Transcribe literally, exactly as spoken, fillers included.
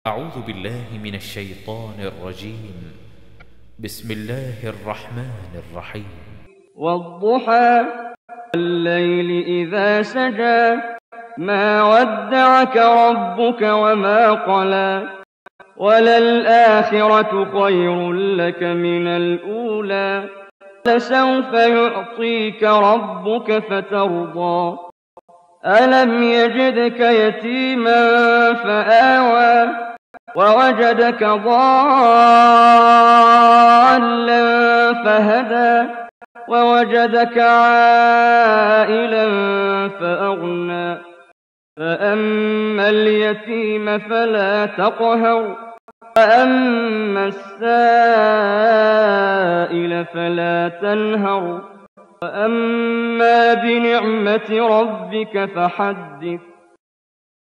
أعوذ بالله من الشيطان الرجيم. بسم الله الرحمن الرحيم. والضحى والليل إذا سجى ما ودعك ربك وما قلى وللآخرة خير لك من الأولى لسوف يعطيك ربك فترضى ألم يجدك يتيما فآوى ووجدك ضالا فهدى ووجدك عائلا فأغنى فأما اليتيم فلا تقهر وأما السائل فلا تنهر وأما بنعمة ربك فحدث